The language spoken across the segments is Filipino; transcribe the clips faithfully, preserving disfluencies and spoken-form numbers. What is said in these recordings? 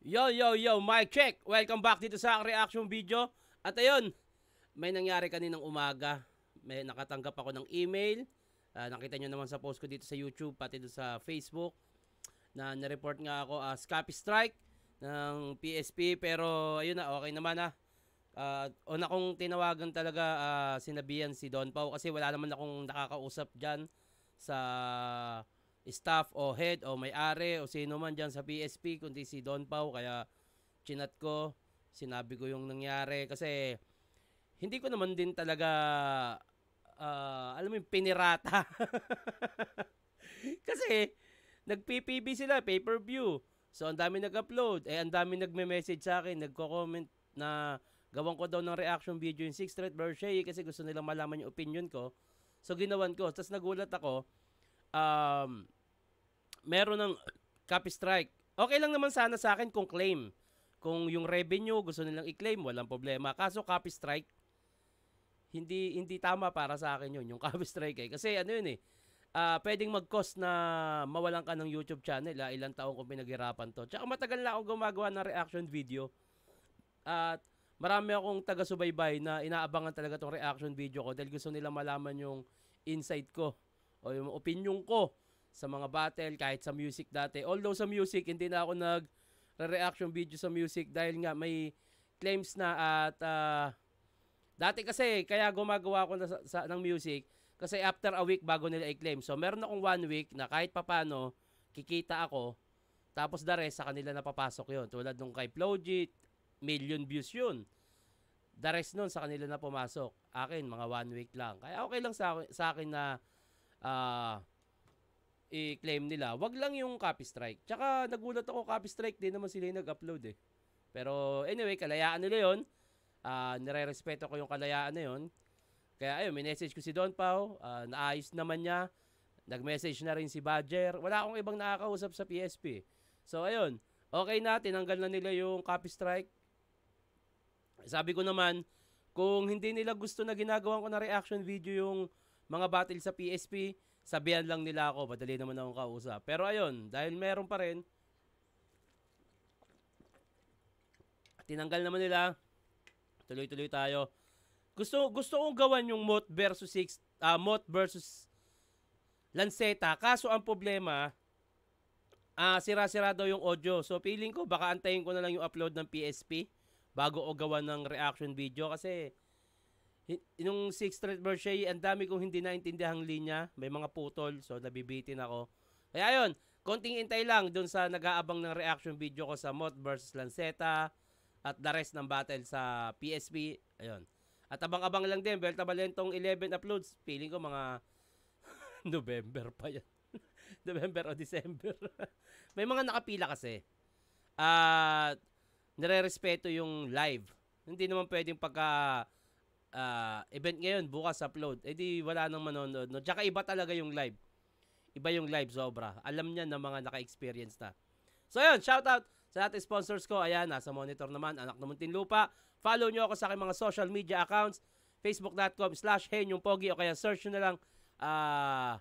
Yo, yo, yo, mic check! Welcome back dito sa reaction video. At ayun, may nangyari kaninang umaga. May nakatanggap ako ng email. Uh, nakita nyo naman sa post ko dito sa YouTube, pati dito sa Facebook, na na-report nga ako as copy strike ng P S P. Pero ayun na, okay naman na. Uh, una kong tinawagan talaga, uh, sinabihan si Don Pau kasi wala naman akong nakakausap dyan sa staff o head o may-ari o sino man dyan sa P S P kundi si Don Pau. Kaya chinat ko, sinabi ko yung nangyari kasi hindi ko naman din talaga uh, alam mo yung pinirata. Kasi nag-P P B sila, pay-per-view. So ang dami nag-upload, eh ang dami nagme-message sa akin, nagko-comment na gawan ko daw ng reaction video yung Sixth Street versus kasi gusto nilang malaman yung opinion ko. So ginawan ko. Tapos nagulat ako, um, meron ng copy strike. Okay lang naman sana sa akin kung claim. Kung yung revenue gusto nilang i-claim, walang problema. Kaso copy strike, hindi hindi tama para sa akin yun, yung copy strike eh. Kasi ano yun eh, uh, pwedeng mag-cost na mawalan ka ng YouTube channel. Ah. Ilang taong kong pinaghirapan to. Tsaka matagal na akong gumagawa ng reaction video. At marami akong taga-subaybay na inaabangan talaga tong reaction video ko dahil gusto nila malaman yung insight ko o yung opinion ko sa mga battle, kahit sa music dati. Although sa music, hindi na ako nag-reaction video sa music dahil nga may claims na at uh, dati kasi, kaya gumagawa ako na sa, sa, ng music kasi after a week bago nila i-claim. So meron akong one week na kahit papano, kikita ako, tapos the rest sa kanila napapasok yon. Tulad nung kay Flowjit, million views yun. The rest nun sa kanila na pumasok. Akin, mga one week lang. Kaya okay lang sa, sa akin na uh, i-claim nila. Wag lang yung copy strike. Tsaka nagulat ako, copy strike din naman sila yung nag-upload eh. Pero anyway, kalayaan nila yun. Uh, nire-respeto ko yung kalayaan na yun. Kaya ayun, may message ko si Don Pau. Uh, naayos naman niya. Nag-message na rin si Badger. Wala akong ibang nakakausap sa P S P. So ayun, okay na. Tinanggal na nila yung copy strike. Sabi ko naman, kung hindi nila gusto na ginagawan ko na reaction video yung mga battle sa P S P, sabihan lang nila ako, madali naman akong kausap. Pero ayun, dahil meron pa rin, tinanggal naman nila, tuloy-tuloy tayo. Gusto gusto kong gawan yung Moth versus six, uh, Moth versus Lanceta. Kaso ang problema, uh, sira-sira daw yung audio. So feeling ko, baka antayin ko na lang yung upload ng P S P bago o gawan ng reaction video kasi yung Sixth Street versus ang dami kong hindi naintindihang linya. May mga putol, so nabibitin ako. Kaya ayun, konting intay lang dun sa nag-aabang ng reaction video ko sa Moth versus Lanceta at the rest ng battle sa P S P. Ayun. At abang-abang lang din, Belta Balentong eleven uploads. Feeling ko mga November pa yan. November o December. May mga nakapila kasi. At uh, nire-respeto yung live. Hindi naman pwedeng pagka Uh, event ngayon, bukas upload. Eh di wala nang manonood. No? Tsaka iba talaga yung live. Iba yung live sobra. Alam niya na mga naka-experience na. So yun, shoutout sa ating sponsors ko. Ayan, nasa monitor naman, Anak ng Muntinlupa. Follow nyo ako sa aking mga social media accounts. Facebook.com slash Henyongpogi o kaya search nyo na lang uh,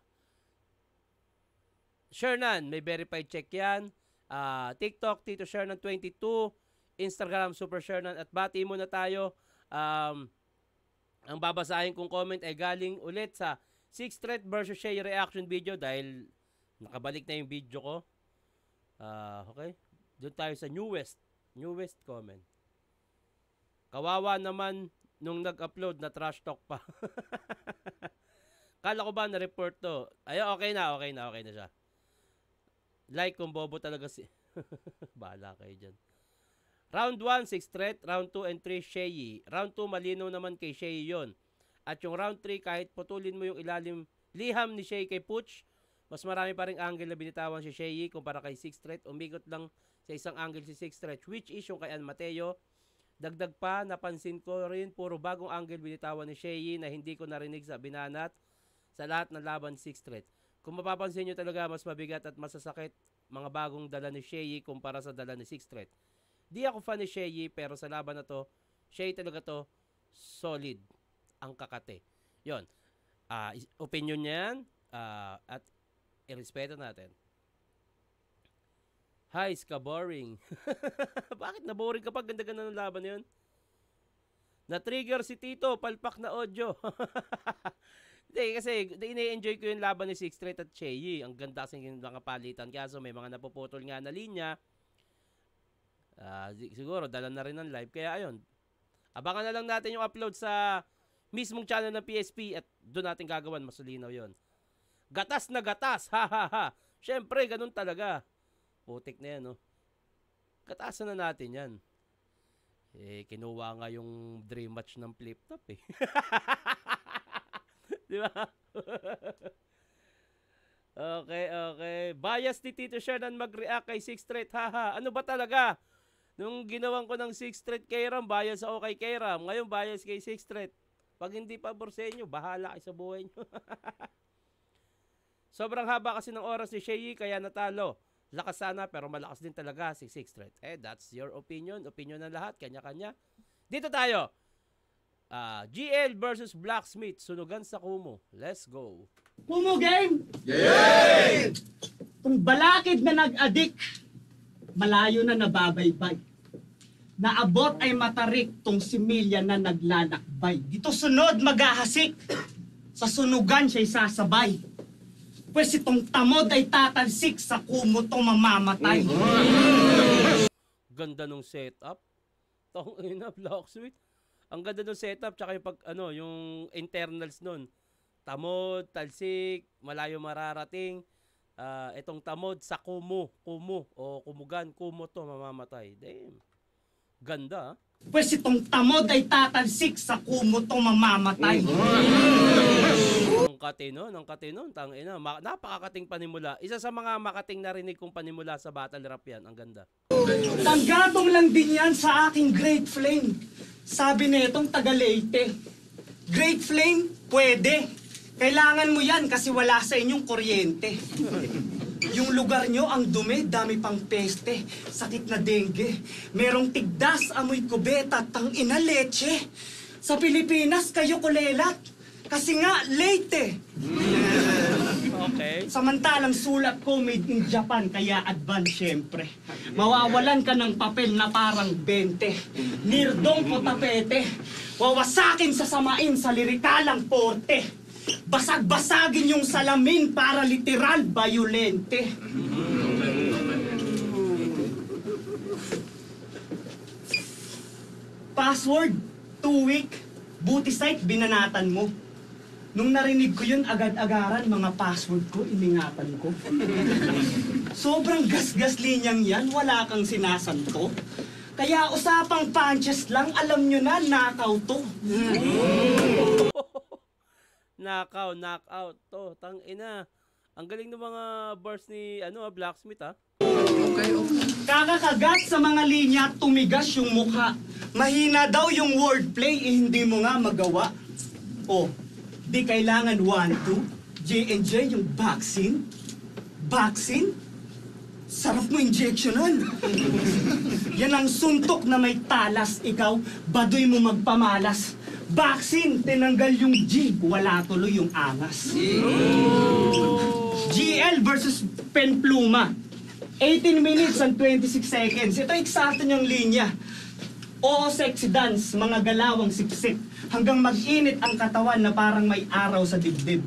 Shernan. May verified check yan. Uh, TikTok, Tito Shernan twenty-two. Instagram, Super Shernan. At bati muna tayo. Um... Ang babasahin kong comment ay galing ulit sa Sixth Street versus Shea reaction video dahil nakabalik na yung video ko. Uh, okay. Doon tayo sa newest. Newest comment. Kawawa naman nung nag-upload na trash talk pa. Kala ko ba na-report to? Ay, okay na, okay na, okay na siya. Like kung bobo talaga si... Bahala kayo dyan. Round one, Sixth Street. Round two and three, Shea. Round two, malinaw naman kay Shea yon. At yung round three, kahit putulin mo yung ilalim liham ni Shea kay Putsch, mas marami pa rin angle na binitawan si Shea kumpara kay Sixth Street. Umigot lang sa isang angle si Sixth Street, which is yung kay An Mateo. Dagdag pa, napansin ko rin, puro bagong angle binitawan ni Shea na hindi ko narinig sa binanat sa lahat ng laban ni Sixth Street. Kung mapapansin nyo talaga, mas mabigat at masasakit mga bagong dala ni Shea kumpara sa dala ni Sixth Street. Di ako fan ni Shea, pero sa laban na to, Shea talaga to, solid ang kakate. Yon. Uh, opinion niya yan, uh, at irespeto natin. Hi, ska boring. Bakit na-boring ka pa? Ganda-ganda ng laban na yun. Na-trigger si Tito, palpak na audio. Hindi, kasi ina-enjoy ko yung laban ni Six Straight at Cheyi. Ang ganda kasi yung mga palitan. Kaso may mga napuputol nga na linya. Uh, siguro, dala na rin ng live. Kaya ayun, abangan na lang natin yung upload sa mismong channel ng P S P at doon natin gagawan. Masulinaw yon. Gatas na gatas! Ha ha ha! Siyempre, ganun talaga. Putik na yan, no? Gatasan na natin yan. Eh, kinuha nga yung dream match ng flip top eh. Di ba? Okay, okay. Bias ni Tito Sherdan mag-react kay Six Straight. Haha, ano ba talaga? Nung ginawan ko ng Six Straight kay Ram, bias ako kay kay Ram. Ngayon, bias kay Six Straight. Pag hindi pabor sa inyo, bahala kayo sa buhay nyo. Sobrang haba kasi ng oras ni Cheyi, kaya natalo. Lakas sana, pero malakas din talaga si Six Straight. Eh, that's your opinion. Opinion ng lahat, kanya-kanya. Dito tayo. Uh, G L versus Blacksmith, sunugan sa Kumu. Let's go. Kumu game! Yay! Kung balakid na nag-addict, malayo na nababaybay. Naabot ay matarik tong similya na naglalakbay. Dito sunod maghahasik, sa sunugan siya'y sasabay. Pwes itong tamod ay tatalsik, sa Kumu to mamamatay. Ganda nung setup. Tong ina, Blacksmith. Ang ganda ng setup, tsaka yung pag, ano, yung internals nun. Tamod, talsik, malayo mararating. Uh, itong tamod sa Kumu, Kumu, o Kumugan, Kumu to, mamamatay. Damn. Ganda, ha? Pwes itong tamod ay tatalsik, sa Kumu to mamamatay. Ang katino, ang katino, tang ina, napakakating panimula. Isa sa mga makating narinig kong panimula sa battle rap yan, ang ganda. Tanggatong lang din yan sa aking Great Flame. Sabi na itong taga Leyte. Great Flame, pwede. Kailangan mo yan kasi wala sa inyong kuryente. Yung lugar nyo ang dumi, dami pang peste, sakit na dengue. Merong tigdas, amoy kubeta, tang ina leche. Sa Pilipinas, kayo kulelat. Kasi nga, Leyte. Okay. Samantalang sulat ko made in Japan, kaya advance syempre. Mawawalan ka ng papel na parang bente. Nirdong po tapete. Wawasakin sa samain sa lirikalang porte. Basag-basagin yung salamin para literal violente. Password, two week. Buti site, binanatan mo. Nung narinig ko yun, agad-agaran, mga password ko, iningatan ko. Sobrang gas-gas linyang yan, wala kang sinasanto. Kaya usapang punches lang, alam nyo na, nakaw to. Knockout, knockout to, tang ina. Ang galing ng mga bars ni ano, Blacksmith, ha? Okay, okay. Kakakagat sa mga linya, tumigas yung mukha. Mahina daw yung wordplay, eh, hindi mo nga magawa. Oh, di kailangan one, two, J and J yung vaccine. Vaccine? Sarap mo injectionan. Yan ang suntok na may talas. Ikaw, baduy mo magpamalas. Vaccine, tinanggal yung G, wala tuloy yung angas. G L versus Penpluma. eighteen minutes and twenty-six seconds. Ito eksakto niyang linya. Oo, sexy dance, mga galawang siksik. Hanggang mag-init ang katawan na parang may araw sa dibdib.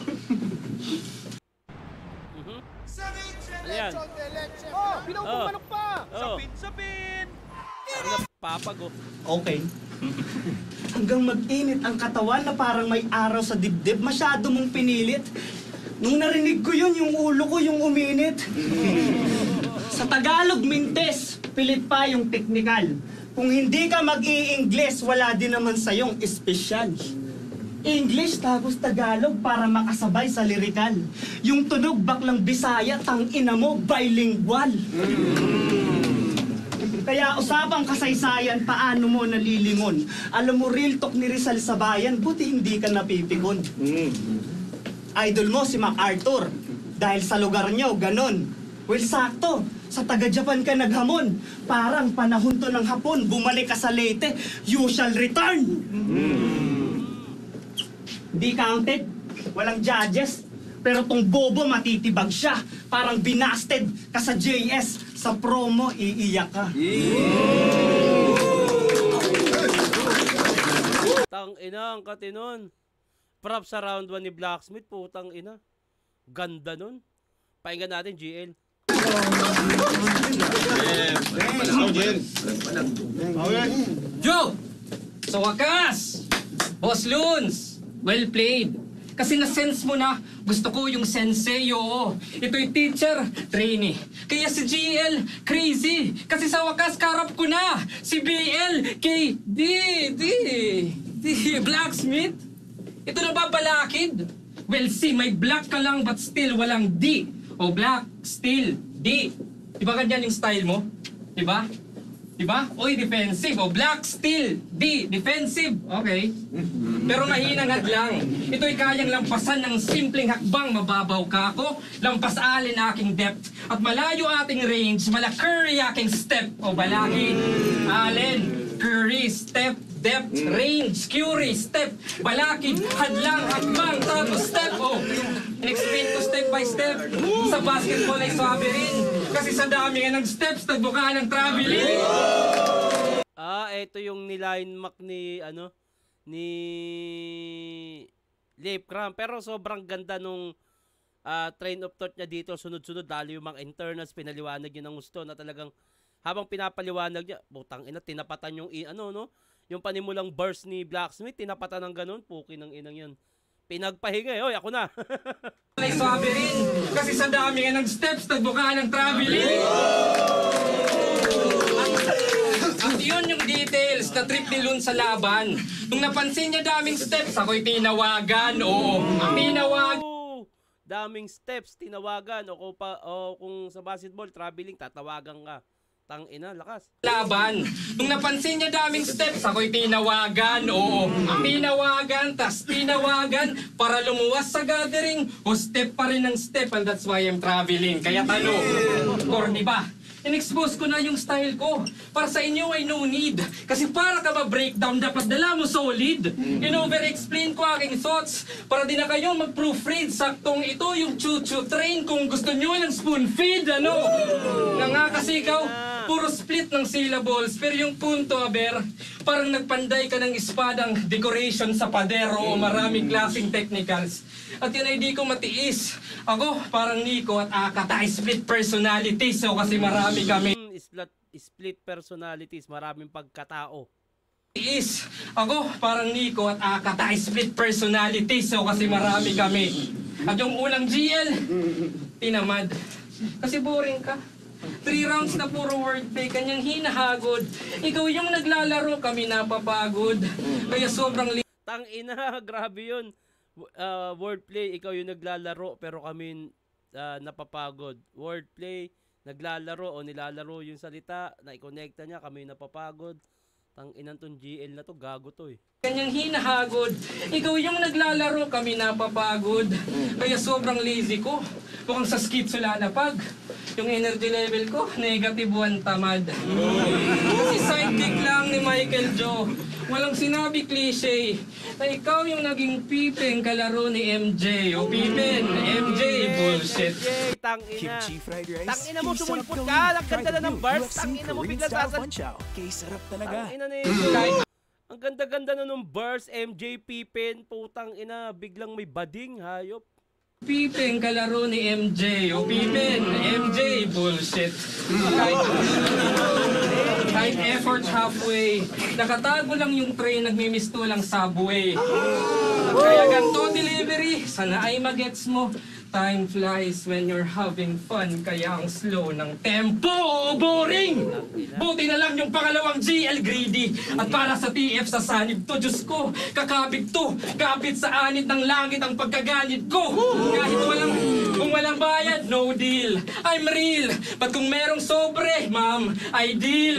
Mhm. Ayan. Oh, pilaw Oh. manok pa! Oh. Sapin, sapin! Ano, papago. Okay. Hanggang mag-init ang katawan na parang may araw sa dibdib, masyado mong pinilit. Nung narinig ko yun, yung ulo ko yung uminit. Sa Tagalog, mintes, pilit pa yung technical. Kung hindi ka mag-i-Ingles, wala din naman sa'yong espesyal. English tapos Tagalog para makasabay sa lirikal. Yung tunog baklang Bisaya, tang ina mo, bilingual. Kaya usapang kasaysayan, paano mo nalilingon? Alam mo, real talk ni Rizal sa bayan, buti hindi ka napipikon. Idol mo si MacArthur, dahil sa lugar niyo, ganon. Well, sakto, sa taga-Japan ka naghamon. Parang panahon to ng hapon, bumalik ka sa Leyte, you shall return. Di counted, walang judges, pero tong bobo matitibag siya. Parang binasted ka sa J S, Sa promo, iiyak ka. Tang ina, ang katinon. Props sa round one ni Blacksmith, putang ina. Ganda nun. Pakinggan natin, G L. Joe! Sa wakas! Boss Loons! Well played! Kasi na-sense mo na, gusto ko yung sensei, oo. Ito'y teacher, trainee. Kaya si G L, crazy. Kasi sa wakas, karap ko na. Si B L, kay D, D, D, Blacksmith. Ito na ba balakid? Well, see, may black ka lang but still walang D. O black, still, D. Diba ganyan yung style mo? Diba? Diba? Oy, defensive. O black, still, D, defensive. Okay. Pero mahinang hadlang. Ito'y kayang lampasan ng simpleng hakbang. Mababaw ka ako. Lampas alin aking depth. At malayo ating range. Mala Curry aking step. O balaki. Allen, Curry, step, depth, range, Curry, step, balakid, hadlang, hakbang, tapos step. O, in-explain ko step by step. Sa basketball ay sabi rin. Kasi sa dami nga ng steps, nagbuka ng traveling. Ah, ito yung niline mark ni, ano, ni Leif Cram. Pero sobrang ganda nung uh, train of thought niya dito. Sunod-sunod, dali yung mga internals, pinaliwanag niya ng gusto na talagang habang pinapaliwanag niya, butang ina, tinapatan yung, ano, no? Yung panimulang burst ni Blacksmith, tinapatan ng ganun, puki ng inang yun. Pinagpahinga eh, oy, ako na. Ay sabi rin, kasi sa dami nga ng steps, nagbuka ng traveling. At yun yung details na trip ni Lun sa laban. Nung napansin niya daming steps, ako'y tinawagan, oo, tinawagan. Oh, daming steps, tinawagan. O kung, pa, o kung sa basketball, traveling, tatawagan ka. Tang ina, lakas. Laban. Nung napansin niya daming steps, ako'y tinawagan, oo. Tinawagan, tas tinawagan para lumuwas sa gathering. O step pa rin ng step, and that's why I'm traveling. Kaya tanong, corny ba? In-expose ko na yung style ko. Para sa inyo ay no need. Kasi para ka ma-breakdown, dapat dala mo solid. In-over-explain ko aking thoughts para di na kayo mag-proofread. Saktong ito yung choo-choo train kung gusto nyo ng spoon feed, ano? Nangakasikaw, puro split ng syllables. Pero yung punto, aber, parang nagpanday ka ng espadang decoration sa padero o maraming klaseng technicals. At yun ay di ko matiis. Ako, parang Nico at Akata ay split personalities. So kasi marami kami. Hmm, split, split personalities, maraming pagkatao. Is, ako, parang Nico at Akata ay split personalities. So kasi marami kami. At yung unang G L, tinamad. Kasi boring ka. Three rounds na puro wordplay, kanyang hinahagod. Ikaw yung naglalaro, kami napapagod. Kaya sobrang li- Tang ina, grabe yun. Uh, wordplay, ikaw yung naglalaro pero kami uh, napapagod. Wordplay, naglalaro o nilalaro yung salita, na-connecta niya, kami napapagod. Tang inang tong G L na to, gago to eh. Kanyang hinahagod. Ikaw yung naglalaro, kami napapagod. Kaya sobrang lazy ko. Mukhang sa schizo na pag. Yung energy level ko, negative one tamad. Kasi sidekick lang ni Michael Joe. Walang sinabi cliche na ikaw yung naging pipeng kalaro ni M J. O pipen, M J, bullshit. Yay, tang ina. Kimchi fried rice. Tang ina mo, Kim sumulpot sarap ka. gawin. Ang ganda Try na the ng new bars. U F C Tang ina mo, Korean bigla style sasal. punch-out. Kay sarap talaga. Tang ina nito. Kahit Ang ganda-ganda na nung bars, M J Pippen, putang ina, biglang may bading, hayop. pipeng kalaro ni M J. O pipen, M J, bullshit. Kahit, kahit effort halfway, nakatago lang yung train, nagmimisto lang subway. Kaya ganito delivery, sana ay magets mo. Time flies when you're having fun, kaya ang slow ng tempo, o boring! Buti na lang yung pangalawang G L greedy. At para sa T F sa sanib to, Diyos ko, kakabig to, kapit sa anit ng langit ang pagkaganit ko. Kahit walang, kung walang bayad, no deal. I'm real, but kung merong sobre, ma'am, I deal.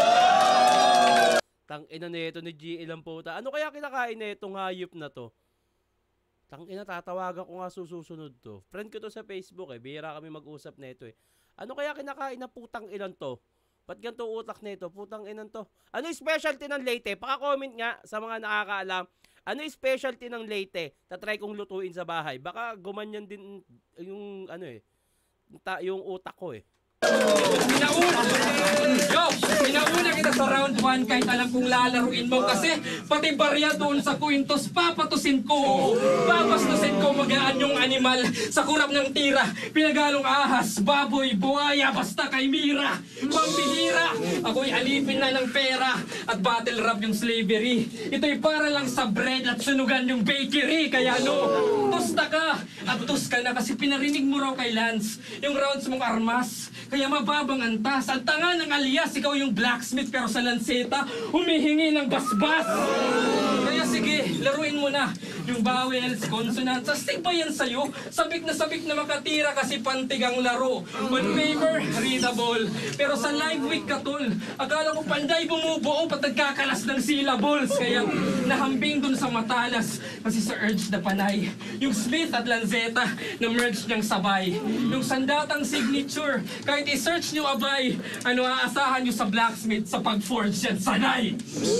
Tang ina nito ni G L ang puta. Ano kaya kinakain na itong hayop na to? Tang ina, tatawagan ko nga susunod to. Friend ko to sa Facebook eh. Bihira kami mag-usap na ito eh. Ano kaya kinakain na putang ilan to? Ba't ganito utak na ito? Putang inan to. Ano yung specialty ng Leyte? Paka-comment nga sa mga nakakaalam. Ano yung specialty ng Leyte? Tatry kong lutuin sa bahay. Baka gumanyan din yung ano eh. Ta yung utak ko eh. Pinauna, yo, pinauna kita sa round one kahit alam kong lalaruin mo kasi pati barya doon sa kwintos papatusin ko. Papastusin ko magaan yung animal sa kurap ng tira. Pinagalong ahas, baboy, buhaya, basta kay Mira. Pambihira, ako'y alipin na ng pera at battle rap yung slavery. Ito'y para lang sa bread at sunugan yung bakery. Kaya no, tusta ka at tus ka na kasi pinarinig mo raw kay Lance yung rounds mong armas. Kaya mababang antas. Ang tanga ng alias, ikaw yung blacksmith pero sa lanseta, humihingi ng basbas. Kaya sige, laruin mo na yung vowels, consonants. Astig ba yan sa'yo? Sabik na sabik na makatira kasi pantig ang laro. On paper, readable. Pero sa live week ka tol, akala ko panday bumubuo pat nagkakalas ng syllables. Kaya nahambing dun sa matalas kasi sa urge na panay. Yung Smith at Lanzetta na merge niyang sabay. Yung sandatang signature, kahit i-search niyo abay, ano aasahan niyo sa blacksmith sa pag-forge yan sanay.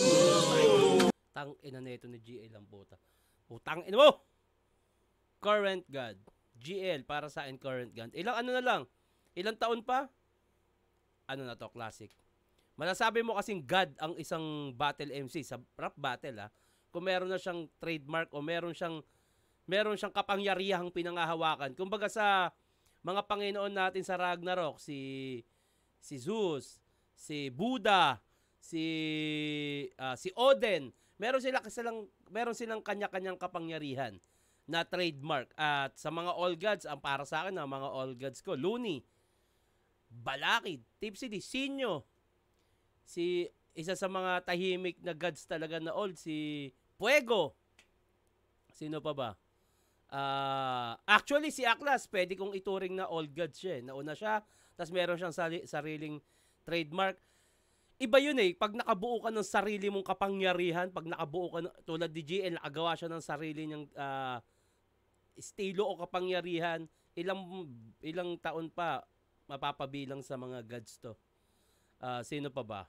Tang ina nito ni G L ang puta. Putang ina mo! Current God. G L para sa akin current God. Ilang ano na lang? Ilang taon pa? Ano na to? Classic. Masasabi mo kasing God ang isang battle M C sa rap battle ha. Kung meron na siyang trademark o meron siyang meron siyang kapangyarihang pinangahawakan. Kumbaga sa mga Panginoon natin sa Ragnarok, si si Zeus, si Buddha, si uh, si Odin, meron sila silang meron silang kanya-kanyang kapangyarihan na trademark. At sa mga all gods, ang para sa akin ang mga all gods ko, Looney, Balakid, Tipsy, Sinyo, si isa sa mga tahimik na gods talaga na old, si Fuego. Sino pa ba? Uh, actually, si Aklas, pwede kong ituring na old gods siya. Eh. Nauna siya, tapos meron siyang sali- sariling trademark. Iba yun eh, pag nakabuo ka ng sarili mong kapangyarihan, pag nakabuo ka, ng, tulad ni G L, nakagawa siya ng sarili niyang uh, estilo o kapangyarihan, ilang ilang taon pa mapapabilang sa mga gods to. Uh, sino pa ba?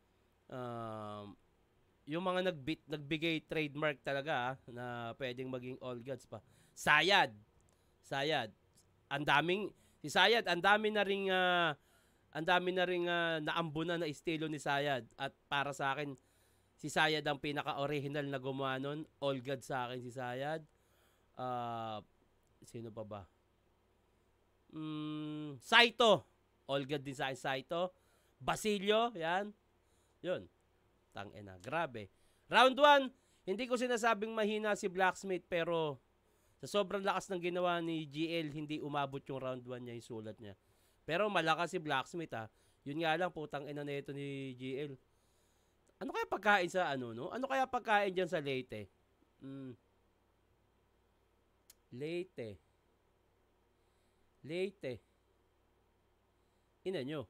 Uh, yung mga nagbit, nagbigay trademark talaga ah, na pwedeng maging all gods pa. Sayad. Sayad. Ang daming, si Sayad, ang dami na ring, uh, ang dami na ring uh, naambunan na estilo ni Sayad. At para sa akin, si Sayad ang pinaka-original na gumawa nun. All gods sa akin si Sayad. Uh, sino pa ba? Mm, Saito. All god din sa akin, Saito. Basilio, yan. Yun. Tangina, grabe. Round one, hindi ko sinasabing mahina si Blacksmith pero sa sobrang lakas ng ginawa ni G L, hindi umabot yung round one niya, yung sulat niya. Pero malakas si Blacksmith ha. Yun nga lang, putang ina na ito ni G L. Ano kaya pagkain sa ano, no? Ano kaya pagkain dyan sa Leyte? Hmm. Leyte. Leyte. Ina nyo.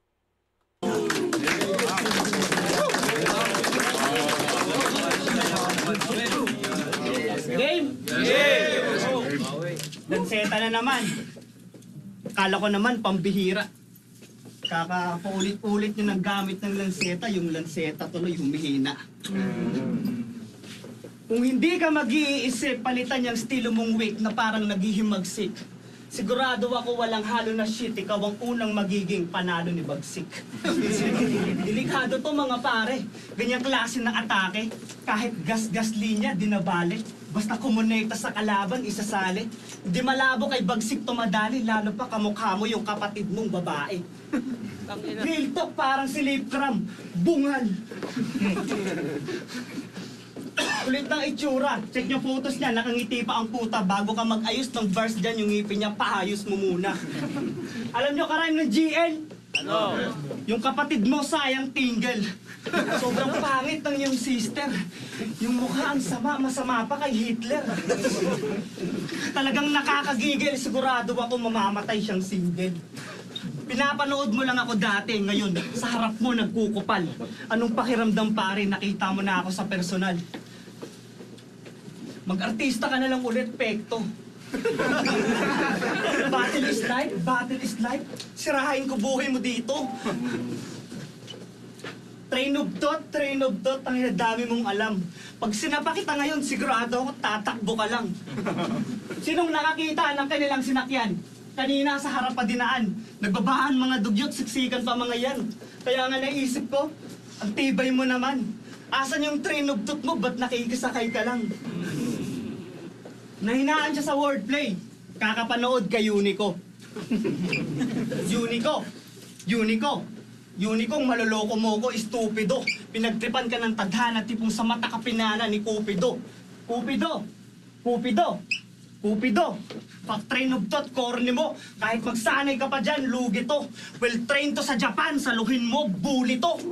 Game! Game! Lanseta na naman. Kala ko naman, pambihira. Kakapaulit-ulit nyo ng gamit ng lanseta, yung lanseta tuloy humihina. Kung hindi ka mag-iisip, palitan yung estilo mong wig na parang naghihimagsik. Sigurado ako walang halo na shit, ikaw ang unang magiging panalo ni Bagsik. Delikado to mga pare. Ganyang klase ng atake. Kahit gas-gas linya, dinabali. Basta kumonekta sa kalaban, isasali. Hindi malabo kay Bagsik tumadali, lalo pa kamukha mo yung kapatid mong babae. Real talk, parang si Lipcram. Bungal. Ulit ng itsura. Check nyo photos niya, nakangiti pa ang puta. Bago ka mag-ayos ng verse dyan, yung ngipin niya, paayos mo muna. Alam nyo karime ng G L? Ano? Yung kapatid mo, sayang tingle. Sobrang pangit ng yung sister. Yung mukha ang sama, masama pa kay Hitler. Talagang nakakagigil, sigurado ako mamamatay siyang single. Pinapanood mo lang ako dati, ngayon sa harap mo nagkukupal. Anong pakiramdam pare, nakita mo na ako sa personal. Mag-artista ka na lang ulit, pekto. Battle is life, battle is life. Sirahain ko buhay mo dito. Train of thought, train of thought, ang dami mong alam. Pag sinapa kita ngayon, sigurado ako tatakbo ka lang. Sinong nakakita ng kanilang sinakyan? Kanina sa harap pa dinaan, nagbabaan mga dugyot, siksikan pa mga yan. Kaya nga naisip ko, ang tibay mo naman. Asan yung train of thought mo, ba't nakikisakay ka lang? Nahinaan siya sa wordplay. Kakapanood kay Unico. Unico! Unico! Unico, maloloko mo ko, estupido. Pinagtripan ka ng tadhana, tipong sa mata ka pinana ni Cupido. Cupido! Cupido! Cupido! Pag train of thought, corny mo. Kahit magsanay ka pa dyan, lugi to. Well trained to sa Japan, saluhin mo, bully to.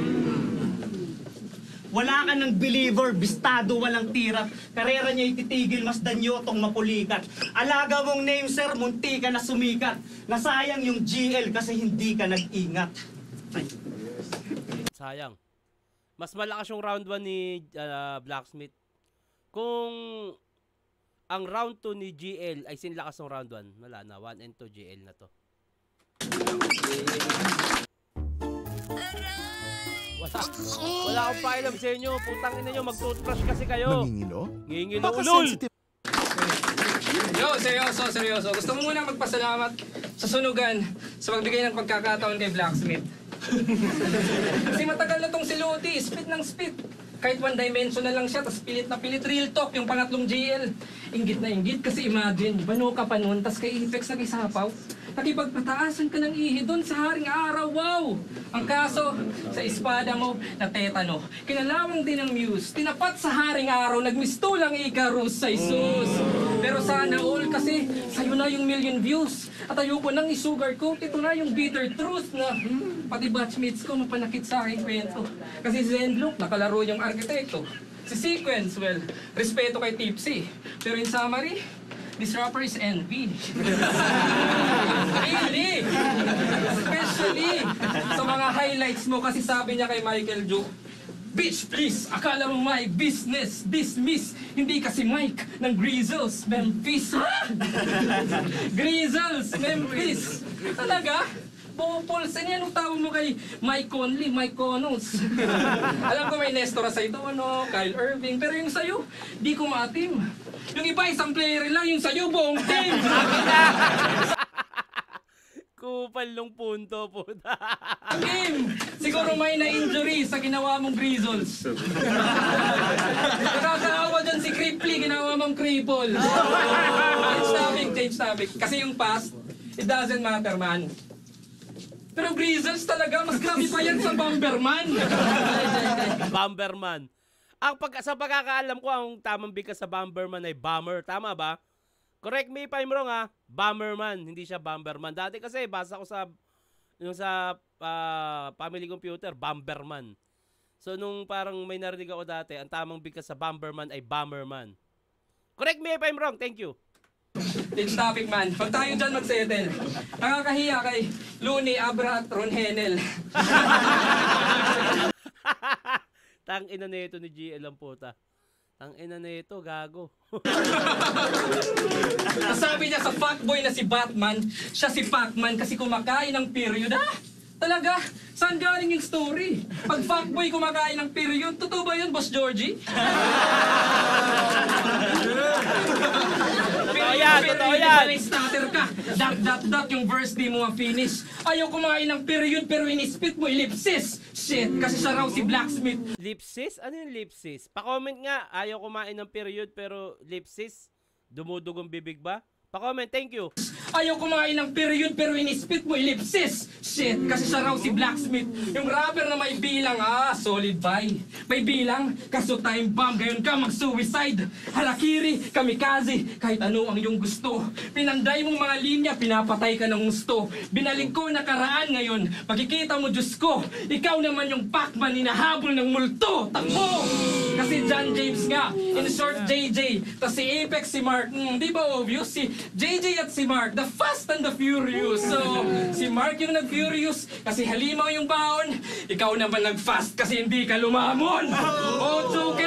Wala ka ng believer, bistado, walang tirap. Karera niya ititigil, mas danyo tong mapulikat. Alaga mong name, sir, munti ka na sumikat. Nasayang yung G L kasi hindi ka nag-ingat. Ay. Sayang. Mas malakas yung round one ni uh, Blacksmith. Kung ang round two ni G L ay sinlakas ng round one, wala na. one and two G L na to. Wala, wala akong pakialam sa inyo. Putang ina nyo, mag-toothbrush kasi kayo. Nangingilo? Ngingilo Baka ulol. sensitive. Yo, seryoso, seryoso. Gusto mo muna magpasalamat sa sunugan sa pagbigay ng pagkakataon kay Blacksmith. Kasi matagal na tong si Lodi, spit ng spit. Kahit one dimensional lang siya, tas pilit na pilit, real talk, yung pangatlong G L. Inggit na inggit, kasi imagine, bano ka pa nun, tas kay Apex nakisapaw. Nakipagpataasan ka ng ihi doon sa haring araw, wow! Ang kaso, sa espada mo, natetano. Kinalawang din ng muse, tinapat sa haring araw, nagmistulang Icarus sa Isus. Pero sana all kasi, sa'yo na yung million views. At ayoko nang isugar ko, ito na yung bitter truth na, hmm, pati batchmates ko mapanakit sa aking kwento. Kasi si Zenlook, nakalaro yung arkitekto. Si Sequence, well, respeto kay Tipsy. Pero in summary, this rapper is envy. Really? Especially sa mga highlights mo kasi sabi niya kay Michael Joe, bitch, please, akala mo my business, dismiss. Hindi kasi Mike ng Grizzles, Memphis. Grizzles, Memphis. Talaga? Pupulsin yan, ang tawag mo kay Mike Conley, Mike Connors. Alam ko may Nestor Saidono, Kyle Irving, pero yung sa'yo, di ko maatim. Yung iba, isang player lang, yung sa'yo, buong team. Kupal ng punto, puta. Game! Siguro may na-injury sa ginawa mong Grizzles. Nakakaawa dyan si Cripply, ginawa mong cripple. Change topic, change topic. Kasi yung past, it doesn't matter, man. Pero Grizzles talaga, mas grabe pa yan sa Bomberman. Bomberman. Ang pag sa pagkakaalam ko, ang tamang bigkas sa Bomberman ay Bomber. Tama ba? Correct me if I'm wrong ha. Bomberman, hindi siya Bomberman. Dati kasi basa ko sa yung sa uh, family computer, Bomberman. So nung parang may narinig ako dati, ang tamang bigkas sa Bomberman ay Bomberman. Correct me if I'm wrong. Thank you. Change topic, man. Pag tayo dyan mag-settle, nakakahiya kay Looney, Abra at Ron Henel. Tang ina nito ni G L ang puta. Tang ina nito, gago. Sabi niya sa fuckboy na si Batman, siya si Pacman kasi kumakain ng period. Ah, talaga? Saan galing yung story? Pag fuckboy kumakain ng period, totoo ba yun, Boss Georgie? Totoo yan, totoo yan. Starter ka. Dot, dot, dot yung verse di mo ma-finish. Ayaw kumain ng period pero inispit mo ellipsis. Shit, kasi siya raw si Blacksmith. Lipsis? Ano yung lipsis? Pa-comment nga, ayaw kumain ng period pero lipsis? Dumudugong bibig ba? Pa-comment, thank you. Ayaw kumain ng period pero inispit mo ellipsis. Shit, kasi siya raw si Blacksmith. Yung rapper na may bilang, ah, solid buy. May bilang, kaso time bomb, gayon ka mag-suicide. Harakiri, kamikaze, kahit ano ang iyong gusto. Pinanday mong mga linya, pinapatay ka ng gusto. Binalik ko nakaraan ngayon, makikita mo Diyos ko. Ikaw naman yung Pacman, hinahabol ng multo. Takbo! Kasi John James nga, in short J J. Tas si Apex, si Mark, hmm, di ba obvious? Si J J at si Mark, the Fast and the Furious. So, si Mark yung nag-furious kasi halimaw yung baon. Ikaw naman nag-fast kasi hindi ka lumamon. Oh, Joker!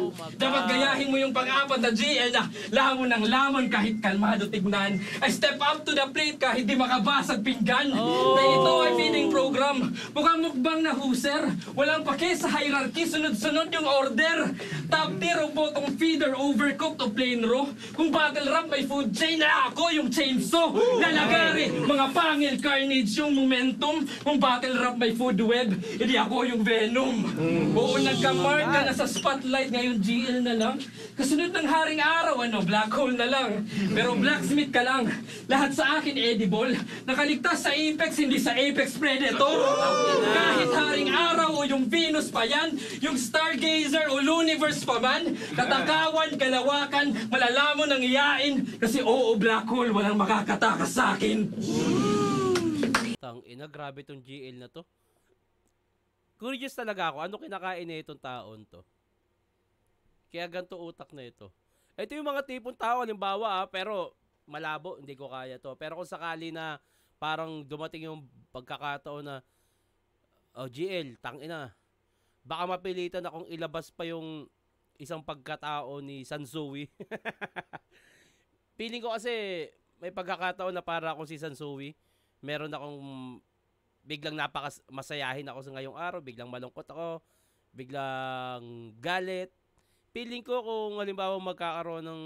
Oh my God. Dapat gayahin mo yung pang-apat na G L na lamon ng lamon kahit kalmado tignan. I step up to the plate kahit di makabasag pinggan. Oh. Na ito ay feeding program. Mukhang mukbang na huser. Walang pake sa hierarchy, sunod-sunod yung order. Top tier o bottom feeder, overcooked o plain raw. Kung battle rap may food chain na ako yung chainsaw. Lalagari, mga pangil carnage yung momentum. Kung battle rap may food web, hindi ako yung venom. Oo, nagka-mark ka na sa spotlight ngayon G L na lang. Kasunod ng haring araw, ano, black hole na lang. Pero blacksmith ka lang. Lahat sa akin edible. Nakaligtas sa Apex, hindi sa Apex Predator. Kahit haring araw o yung Venus pa yan, yung Stargazer o Luniverse pa man, katakawan, kalawakan, malalamon ang iyain. Kasi oo, black hole, walang makakatakas sa akin. Tang ina, grabe tong G L na to. Curious talaga ako, ano kinakain na itong taon to? Kaya ganito utak na ito. Ito yung mga tipong tao, halimbawa ah, pero malabo, hindi ko kaya to. Pero kung sakali na parang dumating yung pagkakataon na, oh G L, tang ina, baka mapilitan akong ilabas pa yung isang pagkatao ni Sansui. Feeling ko kasi may pagkakataon na para akong si Sansui. Meron akong biglang napakas masayahin ako sa ngayong araw, biglang malungkot ako, biglang galit. Feeling ko kung halimbawa magkakaroon ng,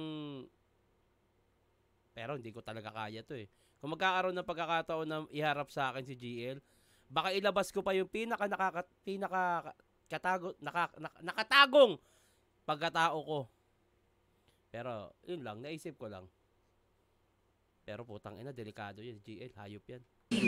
pero hindi ko talaga kaya to eh. Kung magkakaroon ng pagkakataon na iharap sa akin si G L, baka ilabas ko pa yung pinaka nakaka pinaka katago naka, nak, nakatagong pagkatao ko. Pero yun lang, naisip ko lang. Pero putang ina, delikado yun, G L, hayop yan.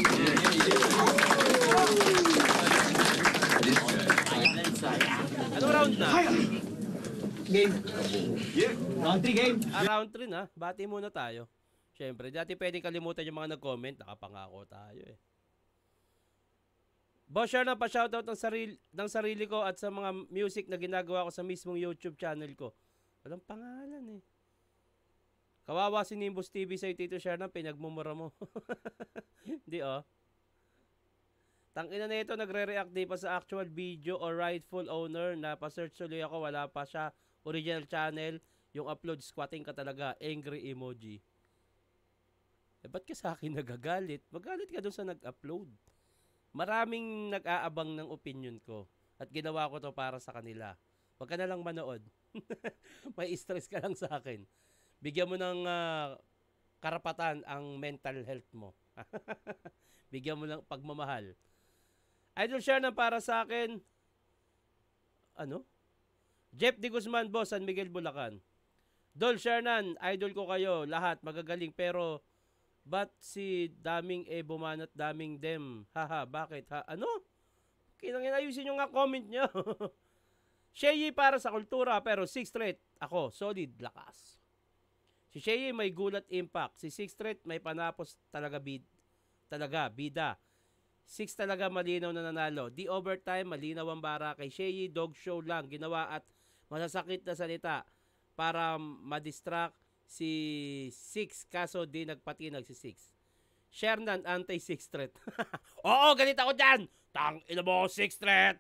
Anong round na? Game. Round three game. Ah, round three na. Bati muna tayo. Siyempre, dati pwedeng kalimutan yung mga nag-comment. Nakapangako tayo eh. Boss, share na pa-shoutout ng sarili, ng sarili ko at sa mga music na ginagawa ko sa mismong YouTube channel ko. Walang pangalan eh. Kawawa si Nimbus T V sa'yo, Tito Shernan, pinagmumura mo. Hindi oh. Tangina na ito, nagre-react di pa sa actual video o rightful owner. Napasearch tuloy ako, wala pa siya. Original channel, yung upload, squatting ka talaga. Angry emoji. Eh, ba't ka sa akin nagagalit? Magalit ka doon sa nag-upload. Maraming nag-aabang ng opinion ko. At ginawa ko to para sa kanila. Huwag ka na lang manood. May stress ka lang sa akin. Bigyan mo ng uh, karapatan ang mental health mo. Bigyan mo ng pagmamahal. Idol share na para sa akin. Ano? Jeff De Guzman, boss, San Miguel, Bulacan. Dol Shernan, idol ko kayo. Lahat magagaling pero ba't si daming e bumanat daming dem? Haha, bakit? Ha? Ano? Kinangin ayusin nyo nga comment nyo. Sheye para sa kultura pero six straight. Ako, solid, lakas. Si Sheye may gulat impact. Si six straight may panapos talaga bid. Talaga, bida. six talaga malinaw na nanalo. Di overtime, malinaw ang bara kay Sheye. Dog show lang. Ginawa at masasakit na salita para madistract si six. Kaso di nagpatinag si six. Shernan, anti-six threat. Oo, ganit ako dyan. Tang ina mo, six threat.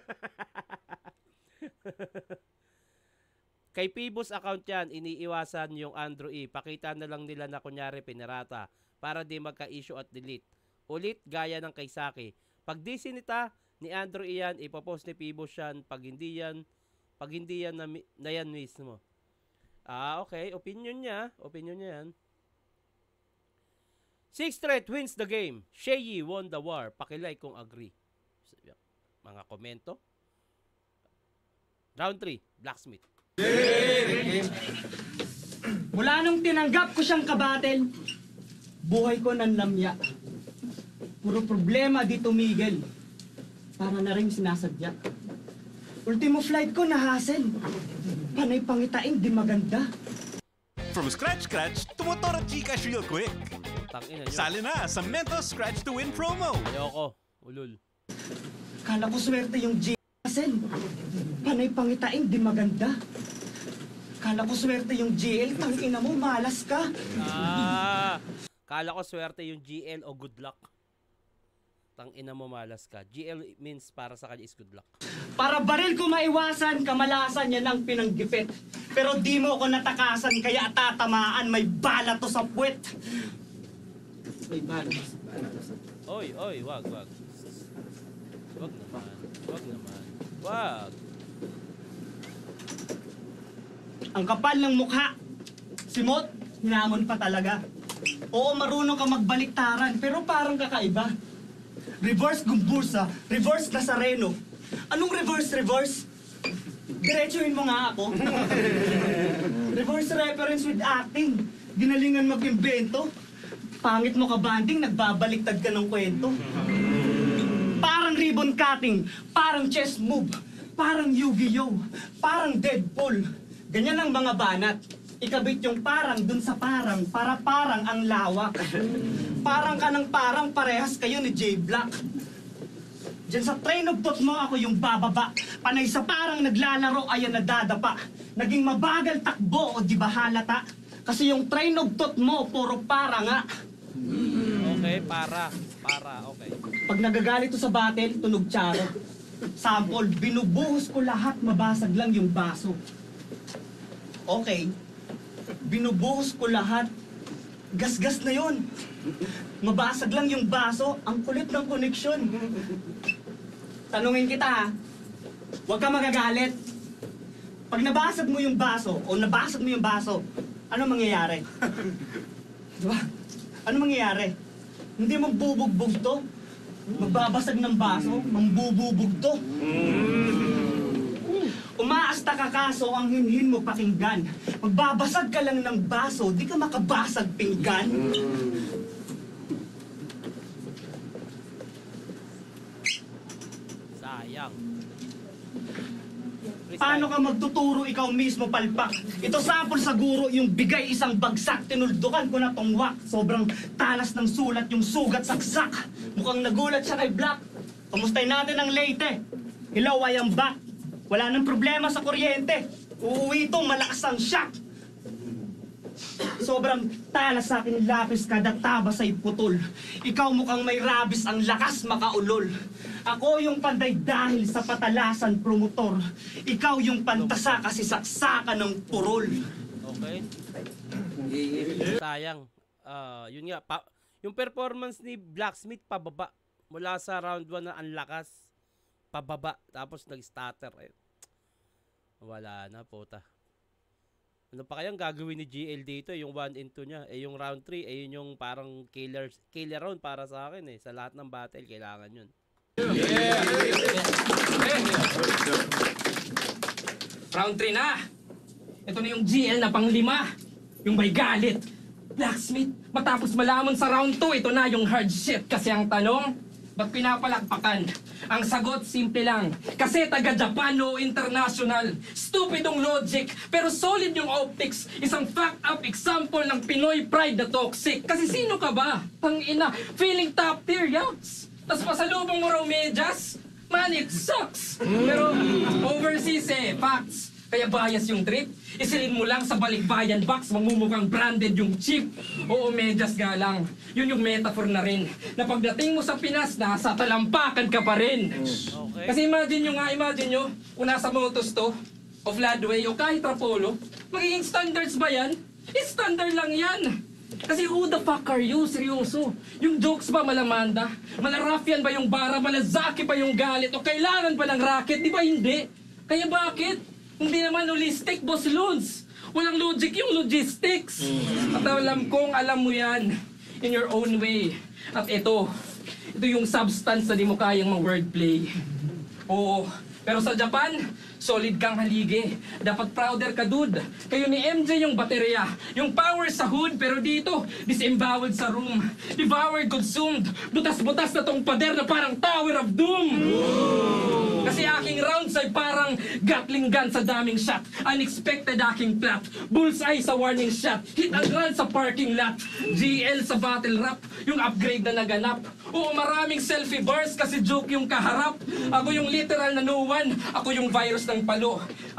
Kay Pibos account yan, iniiwasan yung Andrew E. Pakita na lang nila na kunyari pinirata para di magka-issue at delete. Ulit gaya ng kay Saki. Pag di sinita ni Andrew E yan, ipopost ni Pibos yan. Pag hindi yan, pag hindi yan na, na yan mismo. Ah, okay. Opinion niya. Opinion niya yan. Six straight wins the game. Sheye won the war. Pakilike kung agree. Mga komento. Round three, Blacksmith. Mula nung tinanggap ko siyang kabatel, buhay ko nanlamya. Puro problema di tumigil. Para na rin sinasadya. Ultimo flight ko na-hassle. Panay pangitain di maganda. From Scratch Scratch to Motor at Gcash real quick. Tangina nyo. Sali na sa Mentos Scratch to Win promo. Ayoko. Ulul. Kala ko swerte yung G hassle. Panay pangitain di maganda. Kala ko swerte yung G L, tangina mo, malas ka. Ah, kala ko swerte yung G L o good luck. Tangina mo, malas ka. G L means para sa kanya is good luck. Para baril ko maiwasan, kamalasan yan ang pinanggipit. Pero di mo ako natakasan, kaya tatamaan, may bala to sa puwet. May bala to sa Oy, oy, wag, wag. Wag naman. Wag naman. Wag. Ang kapal ng mukha. Simot, hinamon pa talaga. Oo, marunong ka magbaliktaran, pero parang kakaiba. Reverse Gumbursa, reverse Nazareno. Anong reverse, reverse? Diretsuhin mo nga ako. Reverse reference with acting. Ginalingan mag-imbento. Pangit mo ka banding, nagbabaliktad ka ng kwento. Parang ribbon cutting, parang chess move, parang Yu-Gi-Oh, parang Deadpool. Ganyan ang mga banat. Ikabit yung parang dun sa parang, para parang ang lawak. Parang ka ng parang, parehas kayo ni J Black. Diyan sa train of thought mo, ako yung bababa. Panay sa parang naglalaro, ayan nadadapa. Naging mabagal takbo, o di ba halata? Kasi yung train of thought mo, puro para nga. Okay, para. Para, okay. Pag nagagalit to sa battle, tunog tsaro. Sample, binubuhos ko lahat, mabasag lang yung baso. Okay. Binubuhos ko lahat. Gas-gas na yun. Mabasag lang yung baso, ang kulit ng koneksyon. Tanungin kita ha, huwag ka magagalit. Pag nabasag mo yung baso, o nabasag mo yung baso, ano mangyayari? Diba? Ano mangyayari? Hindi magbubugbog to. Magbabasag ng baso, mambububog to. Umaasta ka kaso, ang hinhin mo pakinggan. Magbabasag ka lang ng baso, di ka makabasag pinggan. Sayang. Paano ka magtuturo ikaw mismo palpak? Ito sample sa guro, yung bigay isang bagsak, tinuldukan ko na tong wak. Sobrang talas ng sulat, yung sugat saksak. Mukhang nagulat siya kay Black. Kamustahin natin ang Leyte. Hello, I am back. Wala nang problema sa kuryente. Uuwi itong malakas ang shock. Sobrang talas sa akin lapis kada tabas ay putol. Ikaw mukhang may rabis ang lakas makaulol. Ako yung panday dahil sa patalasan promotor. Ikaw yung pantasa kasi saksakan ng purol. Okay. Sayang. Ah, yun nga, pa, yung performance ni Blacksmith pababa. Mula sa round one na ang lakas, pababa. Tapos nag-stutter. Eh. Wala na, puta. Ano pa kayang gagawin ni G L dito? Yung one and two niya. Eh, yung round three, eh, yun yung parang killer, killer round para sa akin eh. Sa lahat ng battle, kailangan yun. Yeah. Yeah. Round three na. Ito na yung G L na panglima. Yung may galit. Blacksmith, matapos malaman sa round two, ito na yung hard shit. Kasi ang tanong, ba't pinapalakpakan? Ang sagot, simple lang. Kasi taga-Japan o international. Stupidong logic, pero solid yung optics. Isang fact-up example ng Pinoy pride na toxic. Kasi sino ka ba? Tangina, feeling top tier, yaks. Tapos pasalubong mo raw medyas? Man, it sucks. Pero overseas eh, facts. Kaya bias yung trip. Isilin mo lang sa balikbayan box, mamumukhang branded yung chip. Oo, medyas nga lang. Yun yung metaphor na rin. Na pagdating mo sa Pinas, nasa talampakan ka pa rin. Okay. Kasi imagine nyo nga, imagine nyo, kung nasa motos to, o Fladway, o kahit Rapolo, magiging standards ba yan? Eh, standard lang yan. Kasi who the fuck are you? Seryoso. Yung jokes ba malamanda? Malarafyan ba yung bara? Malazaki ba yung galit? O kailangan ba ng racket? Di ba hindi? Kaya bakit? Hindi naman holistic, Boss Loons. Walang logic yung logistics. At alam kong alam mo yan in your own way. At ito, ito yung substance na di mo kayang mag-wordplay. Oo, pero sa Japan, solid kang haligi. Dapat prouder ka, dude. Kayo ni M J yung baterya. Yung power sa hood, pero dito, disemboweled sa room. Devoured, consumed. Butas-butas na tong pader na parang Tower of Doom. Kasi aking rounds ay parang Gatling gun sa daming shot. Unexpected aking plot. Bullseye sa warning shot. Hit and run sa parking lot. G L sa battle rap. Yung upgrade na naganap. Oo, maraming selfie bars kasi joke yung kaharap. Ako yung literal na no one. Ako yung virus ng palo.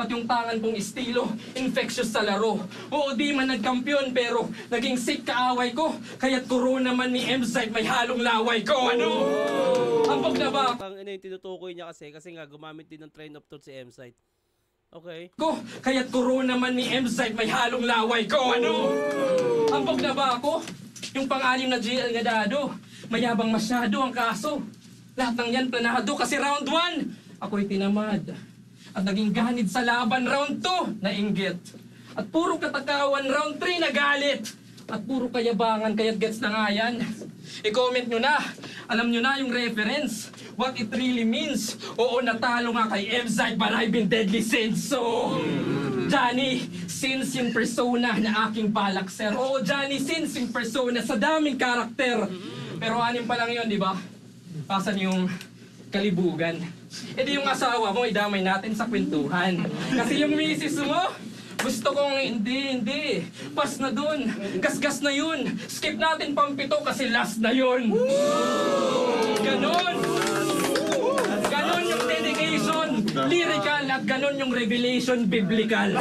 At yung tangan kong estilo, infectious sa laro. Oo, di man nagkampiyon pero naging sick kaaway ko. Kaya't corona man ni M-Site may halong laway ko. Ano? Ambog na ba Ang ina yung tinutukoy niya kasi, kasi nga gumamit din ng train of thought si M-Site. Okay. ko? Kaya't corona man ni M-Site may halong laway ko. Ano? Ambog na ba ako? Yung pang-anim na G L nga dado. Mayabang masyado ang kaso. Lahat ng yan planado kasi round one, ako'y tinamad. At naging ganid sa laban round two, nainggit. At puro katakawan round three, nagalit. At puro kayabangan, kaya't gets na nga yan. I-comment nyo na. Alam nyo na yung reference. What it really means. Oo, natalo nga kay M-Site but I've been deadly since. So, Johnny, since yung persona na aking balak, sir. Oo, Johnny, since yung persona sa daming karakter. Pero anim pa lang yun, di ba? Pasan yung kalibugan. E di yung asawa mo, idamay natin sa kwentuhan. Kasi yung misis mo, gusto kong hindi, hindi. Pas na dun. Gasgas na yun. Skip natin pampito kasi last na yun. Ganon. Ganon yung dedication. Lyrical at ganon yung revelation biblical.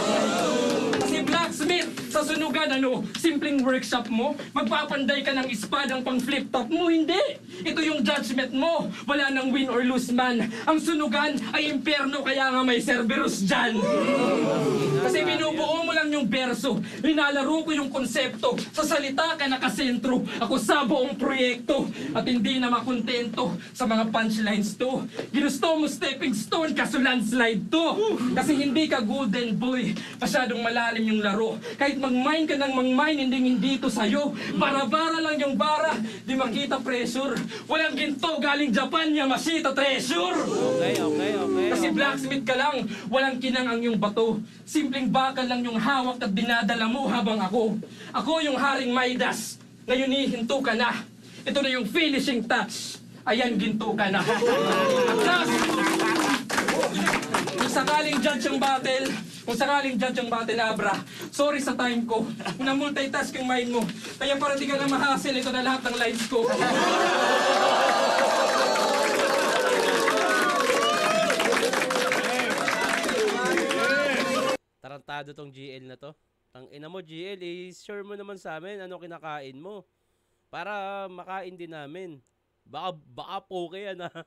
Kasi blacksmith, sa sunugan ano, simpleng workshop mo, magpapanday ka ng espadang pang flip top mo, hindi. Ito yung judgment mo, wala nang win or lose man. Ang sunugan ay impyerno, kaya nga may Cerberus dyan. Kasi binubuo mo lang yung berso, linalaro ko yung konsepto, sa salita ka nakasentro, ako sa buong proyekto, at hindi na makontento sa mga punchlines to. Ginusto mo stepping stone, kaso landslide to. Kasi hindi ka golden boy, masyadong malalim yung laro. Kahit mag-mine ka ng mag-mine, hindi hindi to sa'yo. Bara-bara lang yung bara, di makita pressure. Walang ginto galing Japan, Yamashita treasure. Okay, okay, okay. Kasi okay. blacksmith ka lang, walang kinang ang yung bato. Simpleng bakal lang yung hawak at dinadala mo habang ako. Ako yung Haring Midas, ngayon hihinto ka na. Ito na yung finishing touch. Ayan, ginto ka na. At last, kung sakaling judge ang battle, kung sakaling judge ang battle, Abra, sorry sa time ko. Kung na-multitask yung mind mo, kaya para di ka na mahassle, ito na lahat ng lives ko. Tarantado tong G L na to. Tang ina mo G L, eh, share mo naman sa amin ano kinakain mo. Para makain din namin. Baka, baka poke yan ha.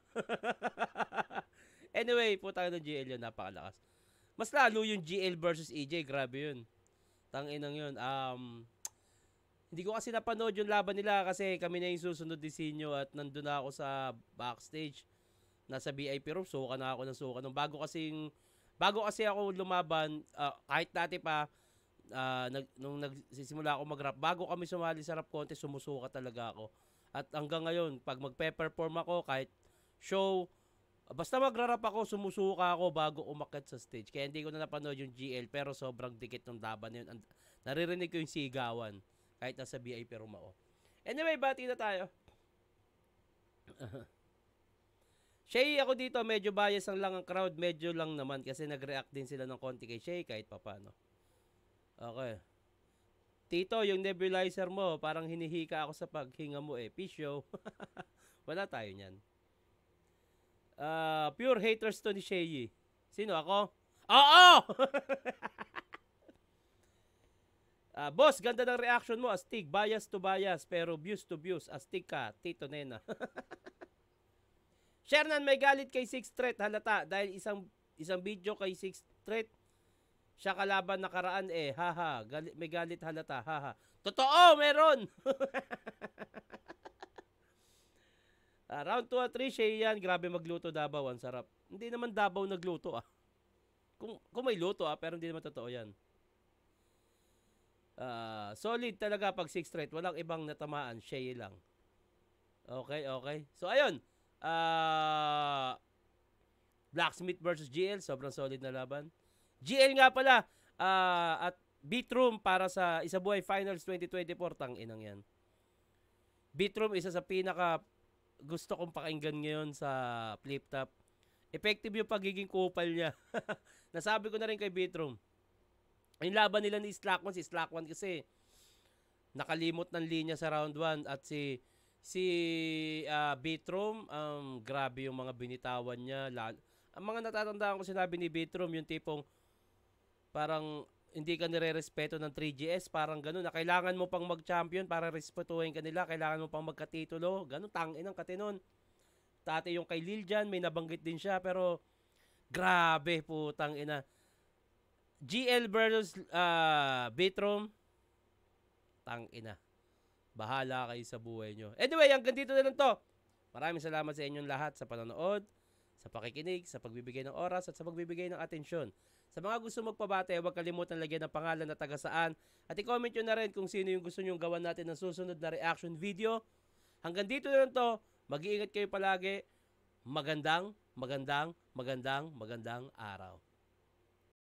Anyway, puta ng G L yun, napakalakas. Mas lalo yung G L versus E J, grabe yun. Tang inang yun. Um, hindi ko kasi napanood yung laban nila kasi kami na yung susunod disenyo at nandun na ako sa backstage. Nasa V I P room, suka na ako ng suka. Nung bago kasing, bago kasi ako lumaban, uh, kahit dati pa, uh, nag, nung nagsisimula ako mag-rap, bago kami sumali sa rap contest, sumusuka talaga ako. At hanggang ngayon, pag magpe-perform ako, kahit show, basta magra-rap ako, sumusuka ako bago umakyat sa stage. Kaya hindi ko na napanood yung G L, pero sobrang dikit ng laban na yun. Naririnig ko yung sigawan, kahit nasa V I P room ako. Anyway, bati na tayo. Shay, ako dito, medyo bias ang lang ang crowd. Medyo lang naman kasi nag-react din sila ng konti kay Shay kahit papano. Okay. Tito, yung nebulizer mo, parang hinihika ako sa paghinga mo eh. Pisyo. Wala tayo niyan. Uh, pure haters to ni Shay. Sino ako? Oo! uh, boss, ganda ng reaction mo. Astig, bias to bias, pero views to views. Astig ka, Tito Nena. Shernan, may galit kay Six Threat halata dahil isang isang video kay Six Threat siya kalaban nakaraan eh. Haha, galit, may galit halata. Haha. Totoo, meron. uh, round two at three, Shay yan. Grabe magluto Davao, ang sarap. Hindi naman Davao nagluto ah. Kung, kung may luto ah, pero hindi naman totoo yan. Uh, solid talaga pag Six Threat. Walang ibang natamaan, Shay lang. Okay, okay. So ayun. Uh, Blacksmith versus G L, sobrang solid na laban. G L nga pala uh, at Beatroom para sa Isabuhay Finals twenty twenty-four, tang inang yan. Beatroom isa sa pinaka gusto kong pakinggan ngayon sa flip top. Effective yung pagiging kupal niya. Nasabi ko na rin kay Beatroom. Yung laban nila ni Slack one, si Slack one kasi nakalimot ng linya sa round one at si Si uh, Beatroom, um, grabe yung mga binitawan niya. Ang mga natatandaan ko sinabi ni Bitrom, yung tipong parang hindi ka nire-respeto ng three G S, parang ganun, na kailangan mo pang mag-champion para respetuhin ka nila, kailangan mo pang magkatitulo, ganun, tangin ang katinon. Dati yung kay Liljan, may nabanggit din siya, pero grabe, putang ina. G L versus uh, Bitrom, tang ina. Bahala kayo sa buhay nyo. Anyway, hanggang dito na lang to. Maraming salamat sa inyong lahat sa panonood, sa pakikinig, sa pagbibigay ng oras, at sa pagbibigay ng atensyon. Sa mga gusto magpabate, huwag kalimutan lagyan ng pangalan na taga saan. At i-comment nyo na rin kung sino yung gusto nyong gawan natin ng susunod na reaction video. Hanggang dito na lang to. Mag-iingat kayo palagi. Magandang, magandang, magandang, magandang araw.